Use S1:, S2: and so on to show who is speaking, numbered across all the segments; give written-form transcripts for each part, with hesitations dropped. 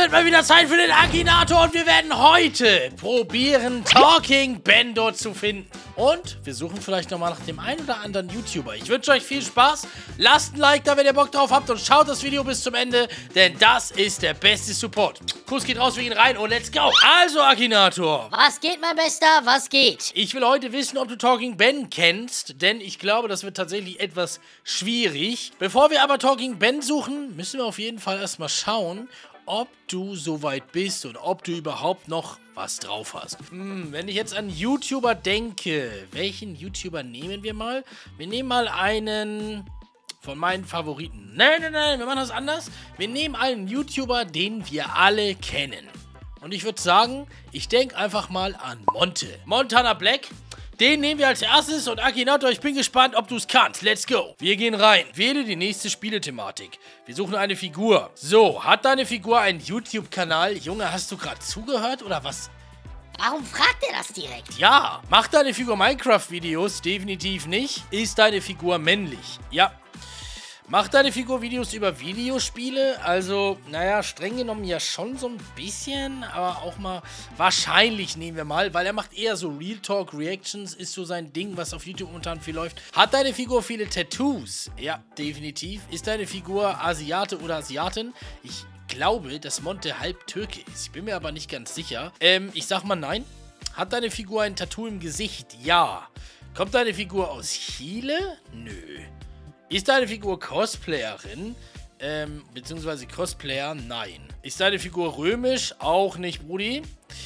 S1: wird mal wieder Zeit für den Akinator und wir werden heute probieren, Talking Bendo zu finden. Und wir suchen vielleicht nochmal nach dem einen oder anderen YouTuber. Ich wünsche euch viel Spaß. Lasst ein Like da, wenn ihr Bock drauf habt und schaut das Video bis zum Ende, denn das ist der beste Support. Kuss geht raus, wir gehen rein und let's go. Also, Akinator.
S2: Was geht, mein Bester? Was geht?
S1: Ich will heute wissen, ob du Talking Ben kennst, denn ich glaube, das wird tatsächlich etwas schwierig. Bevor wir aber Talking Ben suchen, müssen wir auf jeden Fall erstmal schauen, ob du soweit bist und ob du überhaupt noch was drauf hast. Wenn ich jetzt an YouTuber denke, welchen YouTuber nehmen wir mal? Wir nehmen mal einen von meinen Favoriten. Nein, wir machen das anders. Wir nehmen einen YouTuber, den wir alle kennen. Und ich würde sagen, ich denke einfach mal an Monte. Montana Black. Den nehmen wir als erstes und Akinator, ich bin gespannt, ob du es kannst. Let's go. Wir gehen rein. Wähle die nächste Spielethematik. Wir suchen eine Figur. So, hat deine Figur einen YouTube-Kanal? Junge, hast du gerade zugehört oder was?
S2: Warum fragt er das direkt?
S1: Ja. Macht deine Figur Minecraft-Videos? Definitiv nicht. Ist deine Figur männlich? Ja. Macht deine Figur Videos über Videospiele? Also, naja, streng genommen ja schon so ein bisschen, aber auch mal wahrscheinlich nehmen wir mal, weil er macht eher so Real Talk Reactions, ist so sein Ding, was auf YouTube momentan viel läuft. Hat deine Figur viele Tattoos? Ja, definitiv. Ist deine Figur Asiate oder Asiatin? Ich glaube, dass Monte halb Türke ist. Ich bin mir aber nicht ganz sicher. Ich sag mal nein. Hat deine Figur ein Tattoo im Gesicht? Ja. Kommt deine Figur aus Chile? Nö. Ist deine Figur Cosplayerin? Beziehungsweise Cosplayer? Nein. Ist deine Figur römisch? Auch nicht, Brudi.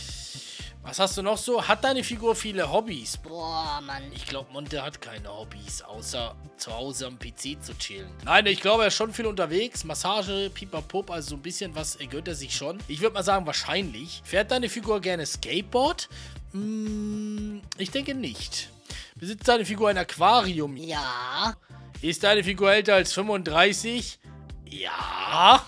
S1: Was hast du noch so? Hat deine Figur viele Hobbys?
S2: Boah, Mann.
S1: Ich glaube, Monte hat keine Hobbys, außer zu Hause am PC zu chillen. Nein, ich glaube, er ist schon viel unterwegs. Massage, Pipapop, also so ein bisschen was gönnt er sich schon. Ich würde mal sagen, wahrscheinlich. Fährt deine Figur gerne Skateboard? Ich denke nicht. Besitzt deine Figur ein Aquarium?
S2: Ja.
S1: Ist deine Figur älter als 35? Ja.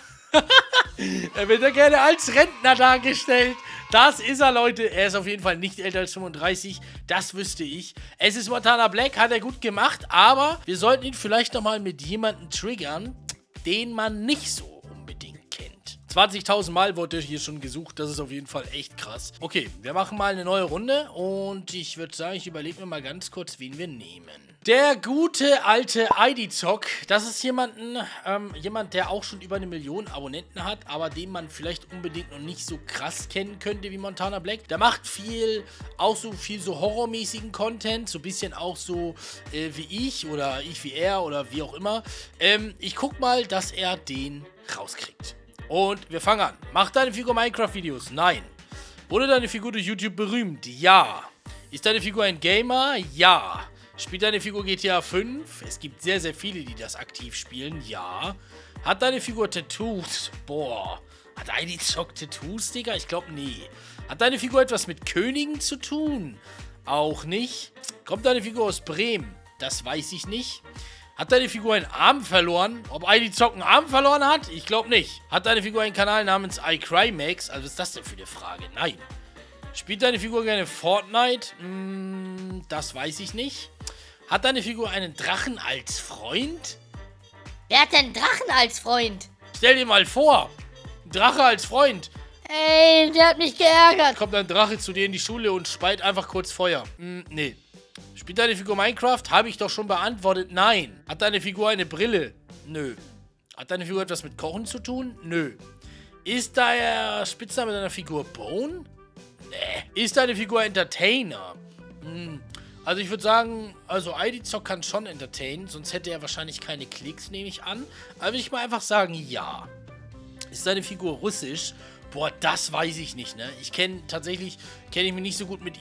S1: Er wird ja gerne als Rentner dargestellt. Das ist er, Leute. Er ist auf jeden Fall nicht älter als 35. Das wüsste ich. Es ist Montana Black, hat er gut gemacht. Aber wir sollten ihn vielleicht nochmal mit jemandem triggern, den man nicht so unbedingt kennt. 20.000 Mal wurde hier schon gesucht. Das ist auf jeden Fall echt krass. Okay, wir machen mal eine neue Runde. Und ich würde sagen, ich überlege mir mal ganz kurz, wen wir nehmen. Der gute alte IDzock, das ist jemand, der auch schon über 1 Million Abonnenten hat, aber den man vielleicht unbedingt noch nicht so krass kennen könnte wie Montana Black. Der macht viel so horrormäßigen Content, so ein bisschen auch so wie ich oder ich wie er oder wie auch immer. Ich guck mal, dass er den rauskriegt. Und wir fangen an. Macht deine Figur Minecraft-Videos? Nein. Wurde deine Figur durch YouTube berühmt? Ja. Ist deine Figur ein Gamer? Ja. Spielt deine Figur GTA 5? Es gibt sehr, sehr viele, die das aktiv spielen. Ja. Hat deine Figur Tattoos? Boah. Hat IDzock Tattoos, Digga? Ich glaube, nee. Hat deine Figur etwas mit Königen zu tun? Auch nicht. Kommt deine Figur aus Bremen? Das weiß ich nicht. Hat deine Figur einen Arm verloren? Ob IDzock einen Arm verloren hat? Ich glaube nicht. Hat deine Figur einen Kanal namens iCryMax? Also was ist das denn für eine Frage? Nein. Spielt deine Figur gerne Fortnite? Das weiß ich nicht. Hat deine Figur einen Drachen als Freund?
S2: Wer hat denn Drachen als Freund?
S1: Stell dir mal vor, ein Drache als Freund.
S2: Ey, der hat mich geärgert.
S1: Kommt ein Drache zu dir in die Schule und speit einfach kurz Feuer. Nee. Spielt deine Figur Minecraft? Habe ich doch schon beantwortet. Nein. Hat deine Figur eine Brille? Nö. Hat deine Figur etwas mit Kochen zu tun? Nö. Ist der Spitzname deiner Figur Bone? Nee. Ist deine Figur Entertainer? Also ich würde sagen, also IDzock kann schon entertainen, sonst hätte er wahrscheinlich keine Klicks, nehme ich an. Aber würde ich mal einfach sagen, ja. Ist deine Figur russisch? Boah, das weiß ich nicht, ne? Ich kenne ich mich nicht so gut mit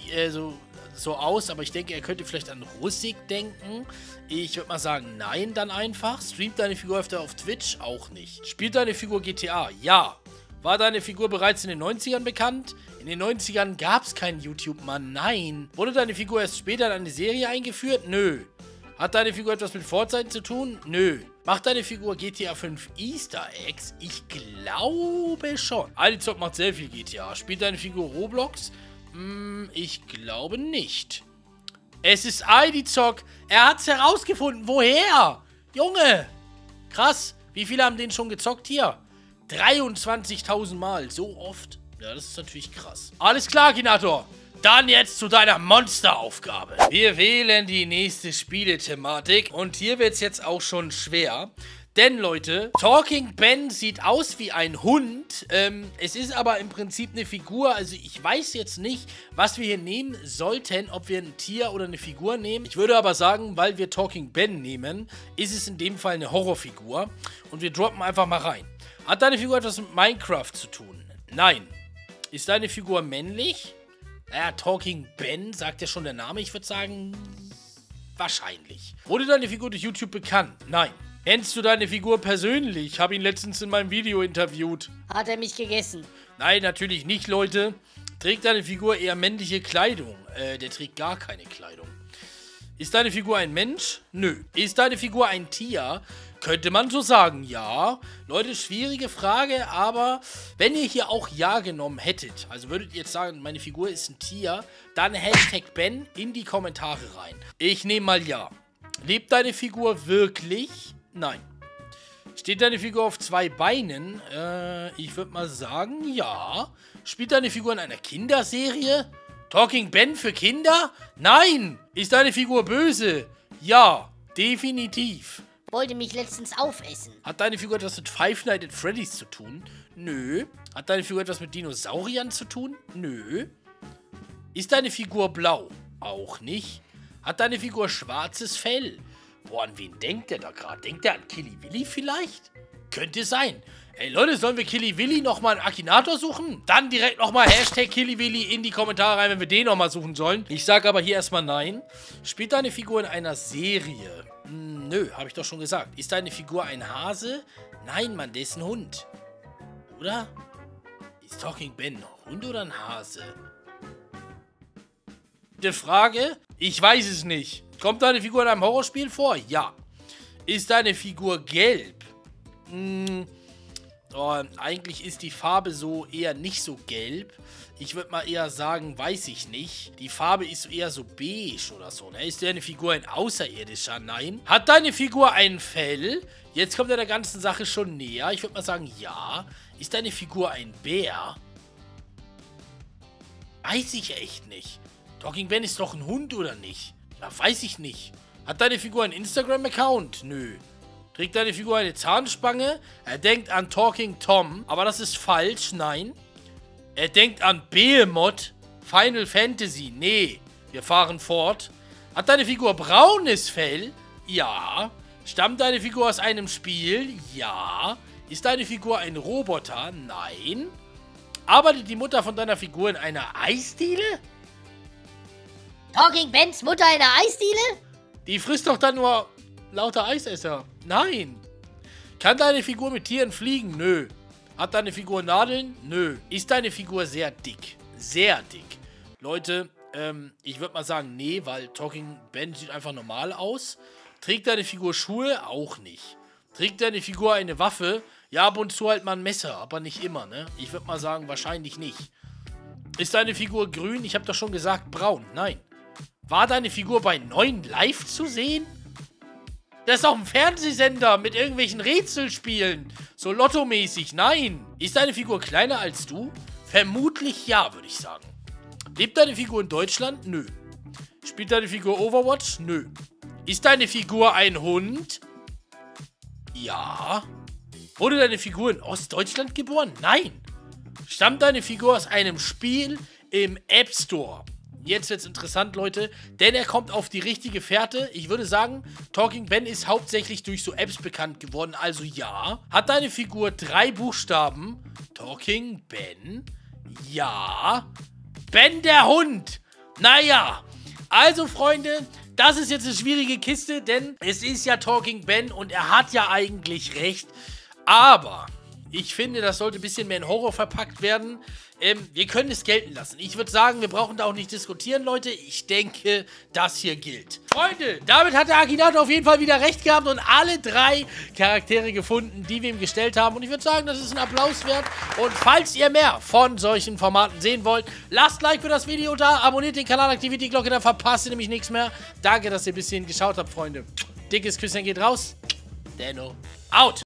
S1: so aus, aber ich denke, er könnte vielleicht an Russik denken. Ich würde mal sagen, nein, dann einfach. Streamt deine Figur öfter auf Twitch? Auch nicht. Spielt deine Figur GTA? Ja. War deine Figur bereits in den 90ern bekannt? In den 90ern gab es keinen YouTube, Mann. Nein. Wurde deine Figur erst später in eine Serie eingeführt? Nö. Hat deine Figur etwas mit Fortnite zu tun? Nö. Macht deine Figur GTA 5 Easter Eggs? Ich glaube schon. IDzock macht sehr viel GTA. Spielt deine Figur Roblox? Ich glaube nicht. Es ist IDzock. Er hat's herausgefunden. Woher? Junge. Krass. Wie viele haben den schon gezockt hier? 23.000 Mal. So oft. Ja, das ist natürlich krass. Alles klar, Akinator. Dann jetzt zu deiner Monsteraufgabe. Wir wählen die nächste Spielethematik. Und hier wird es jetzt auch schon schwer. Denn, Leute, Talking Ben sieht aus wie ein Hund. Es ist aber im Prinzip eine Figur. Also ich weiß jetzt nicht, was wir hier nehmen sollten. Ob wir ein Tier oder eine Figur nehmen. Ich würde aber sagen, weil wir Talking Ben nehmen, ist es in dem Fall eine Horrorfigur. Und wir droppen einfach mal rein. Hat deine Figur etwas mit Minecraft zu tun? Nein. Ist deine Figur männlich? Ja, Talking Ben, sagt ja schon der Name. Ich würde sagen, wahrscheinlich. Wurde deine Figur durch YouTube bekannt? Nein. Kennst du deine Figur persönlich? Ich habe ihn letztens in meinem Video interviewt.
S2: Hat er mich gegessen?
S1: Nein, natürlich nicht, Leute. Trägt deine Figur eher männliche Kleidung? Der trägt gar keine Kleidung. Ist deine Figur ein Mensch? Nö. Ist deine Figur ein Tier? Könnte man so sagen, ja. Leute, schwierige Frage, aber wenn ihr hier auch Ja genommen hättet, also würdet ihr jetzt sagen, meine Figur ist ein Tier, dann Hashtag Ben in die Kommentare rein. Ich nehme mal Ja. Lebt deine Figur wirklich? Nein. Steht deine Figur auf 2 Beinen? Ich würde mal sagen, ja. Spielt deine Figur in einer Kinderserie? Talking Ben für Kinder? Nein. Ist deine Figur böse? Ja, definitiv.
S2: Wollte mich letztens aufessen.
S1: Hat deine Figur etwas mit Five Nights at Freddy's zu tun? Nö. Hat deine Figur etwas mit Dinosauriern zu tun? Nö. Ist deine Figur blau? Auch nicht. Hat deine Figur schwarzes Fell? Boah, an wen denkt der da gerade? Denkt der an Killy Willy vielleicht? Könnte sein. Ey, Leute, sollen wir Killy Willy nochmal einen Akinator suchen? Dann direkt nochmal Hashtag Killy Willy in die Kommentare rein, wenn wir den nochmal suchen sollen. Ich sage aber hier erstmal nein. Spielt deine Figur in einer Serie? Nö, habe ich doch schon gesagt. Ist deine Figur ein Hase? Nein, Mann, der ist ein Hund. Oder? Ist Talking Ben ein Hund oder ein Hase? Die Frage? Ich weiß es nicht. Kommt deine Figur in einem Horrorspiel vor? Ja. Ist deine Figur gelb? Eigentlich ist die Farbe so eher nicht so gelb. Ich würde mal eher sagen, weiß ich nicht. Die Farbe ist eher so beige oder so. Ne? Ist deine Figur ein Außerirdischer? Nein. Hat deine Figur ein Fell? Jetzt kommt er der ganzen Sache schon näher. Ich würde mal sagen, ja. Ist deine Figur ein Bär? Weiß ich echt nicht. Talking Ben ist doch ein Hund, oder nicht? Ja, weiß ich nicht. Hat deine Figur einen Instagram-Account? Nö. Trägt deine Figur eine Zahnspange? Er denkt an Talking Tom, aber das ist falsch, nein. Er denkt an Behemoth, Final Fantasy, nee. Wir fahren fort. Hat deine Figur braunes Fell? Ja. Stammt deine Figur aus einem Spiel? Ja. Ist deine Figur ein Roboter? Nein. Arbeitet die Mutter von deiner Figur in einer Eisdiele?
S2: Talking Bens Mutter in einer Eisdiele?
S1: Die frisst doch dann nur lauter Eisesser. Nein. Kann deine Figur mit Tieren fliegen? Nö. Hat deine Figur Nadeln? Nö. Ist deine Figur sehr dick? Sehr dick. Leute, ich würde mal sagen, nee, weil Talking Ben sieht einfach normal aus. Trägt deine Figur Schuhe? Auch nicht. Trägt deine Figur eine Waffe? Ja, ab und zu halt mal ein Messer, aber nicht immer, ne? Ich würde mal sagen, wahrscheinlich nicht. Ist deine Figur grün? Ich habe doch schon gesagt, braun. Nein. War deine Figur bei 9 Live zu sehen? Das ist doch ein Fernsehsender mit irgendwelchen Rätselspielen. So lottomäßig. Nein. Ist deine Figur kleiner als du? Vermutlich ja, würde ich sagen. Lebt deine Figur in Deutschland? Nö. Spielt deine Figur Overwatch? Nö. Ist deine Figur ein Hund? Ja. Wurde deine Figur in Ostdeutschland geboren? Nein. Stammt deine Figur aus einem Spiel im App Store? Jetzt wird's interessant, Leute, denn er kommt auf die richtige Fährte. Ich würde sagen, Talking Ben ist hauptsächlich durch so Apps bekannt geworden, also ja. Hat deine Figur 3 Buchstaben? Talking Ben? Ja. Ben der Hund. Naja, also Freunde, das ist jetzt eine schwierige Kiste, denn es ist ja Talking Ben und er hat ja eigentlich recht. Aber ich finde, das sollte ein bisschen mehr in Horror verpackt werden. Wir können es gelten lassen. Ich würde sagen, wir brauchen da auch nicht diskutieren, Leute. Ich denke, das hier gilt. Freunde, damit hat der Akinator auf jeden Fall wieder recht gehabt und alle 3 Charaktere gefunden, die wir ihm gestellt haben. Und ich würde sagen, das ist ein Applaus wert. Und falls ihr mehr von solchen Formaten sehen wollt, lasst Like für das Video da, abonniert den Kanal, aktiviert die Glocke, dann verpasst ihr nämlich nichts mehr. Danke, dass ihr ein bisschen geschaut habt, Freunde. Dickes Küsschen geht raus. Denno, out.